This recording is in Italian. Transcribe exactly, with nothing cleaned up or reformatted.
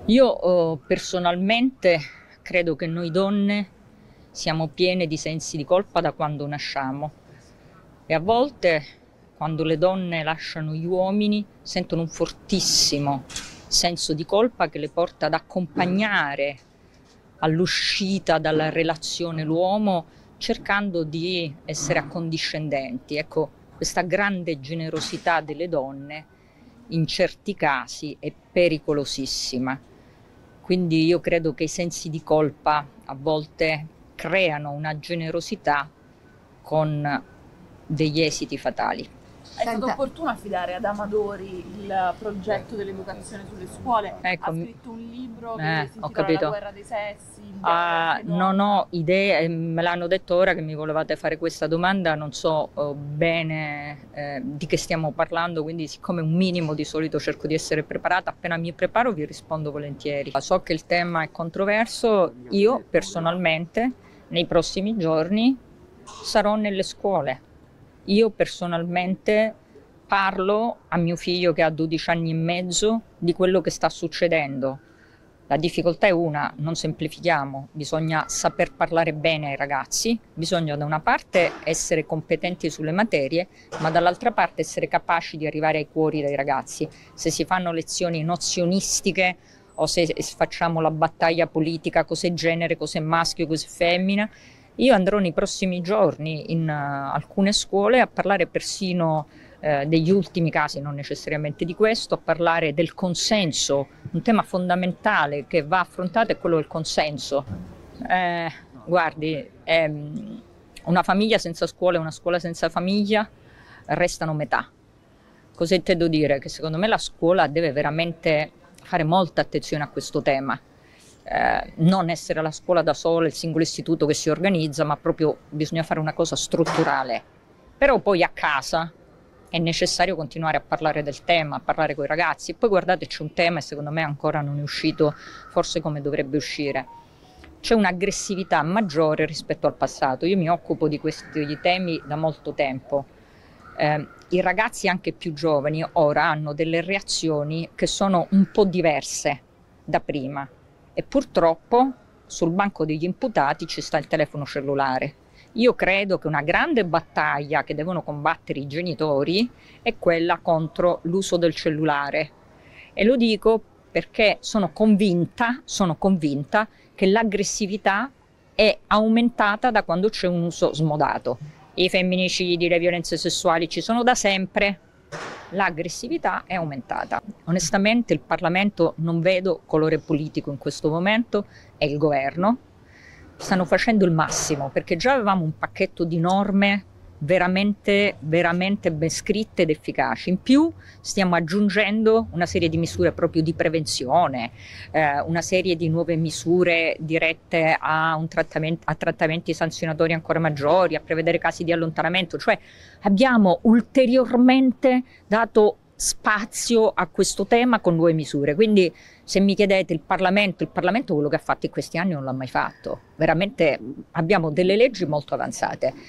Io eh, personalmente credo che noi donne siamo piene di sensi di colpa da quando nasciamo e a volte quando le donne lasciano gli uomini sentono un fortissimo senso di colpa che le porta ad accompagnare all'uscita dalla relazione l'uomo cercando di essere accondiscendenti. Ecco, questa grande generosità delle donne in certi casi è pericolosissima. Quindi io credo che i sensi di colpa a volte creano una generosità con degli esiti fatali. È stato opportuno affidare ad Amadori il progetto dell'educazione sulle scuole. Ecco, ha scritto un libro che eh, si ho intitola capito. La guerra dei sessi. Ah, non ho idee, me l'hanno detto ora che mi volevate fare questa domanda, non so oh, bene eh, di che stiamo parlando, quindi siccome un minimo di solito cerco di essere preparata, appena mi preparo vi rispondo volentieri. So che il tema è controverso, io personalmente nei prossimi giorni sarò nelle scuole. Io personalmente parlo a mio figlio che ha dodici anni e mezzo di quello che sta succedendo. La difficoltà è una, non semplifichiamo, bisogna saper parlare bene ai ragazzi, bisogna da una parte essere competenti sulle materie, ma dall'altra parte essere capaci di arrivare ai cuori dei ragazzi. Se si fanno lezioni nozionistiche o se facciamo la battaglia politica, cos'è genere, cos'è maschio, cos'è femmina, io andrò nei prossimi giorni in uh, alcune scuole a parlare persino uh, degli ultimi casi, non necessariamente di questo, a parlare del consenso. Un tema fondamentale che va affrontato è quello del consenso. Eh, guardi, ehm, una famiglia senza scuola e una scuola senza famiglia restano metà. Cosa intendo dire? Che secondo me la scuola deve veramente fare molta attenzione a questo tema. Eh, non essere la scuola da sola, il singolo istituto che si organizza, ma proprio bisogna fare una cosa strutturale. Però poi a casa è necessario continuare a parlare del tema, a parlare con i ragazzi. E poi guardate, c'è un tema e secondo me ancora non è uscito forse come dovrebbe uscire. C'è un'aggressività maggiore rispetto al passato. Io mi occupo di questi temi da molto tempo. Eh, I ragazzi anche più giovani ora hanno delle reazioni che sono un po' diverse da prima. E purtroppo sul banco degli imputati ci sta il telefono cellulare. Io credo che una grande battaglia che devono combattere i genitori è quella contro l'uso del cellulare. E lo dico perché sono convinta, sono convinta che l'aggressività è aumentata da quando c'è un uso smodato. I femminicidi, le violenze sessuali ci sono da sempre. L'aggressività è aumentata. Onestamente il Parlamento non vedo colore politico in questo momento, è il governo. Stanno facendo il massimo perché già avevamo un pacchetto di norme veramente, veramente ben scritte ed efficaci. In più stiamo aggiungendo una serie di misure proprio di prevenzione, eh, una serie di nuove misure dirette a, un trattamento, a trattamenti sanzionatori ancora maggiori, a prevedere casi di allontanamento, cioè abbiamo ulteriormente dato spazio a questo tema con nuove misure. Quindi se mi chiedete il Parlamento, il Parlamento quello che ha fatto in questi anni non l'ha mai fatto. Veramente abbiamo delle leggi molto avanzate.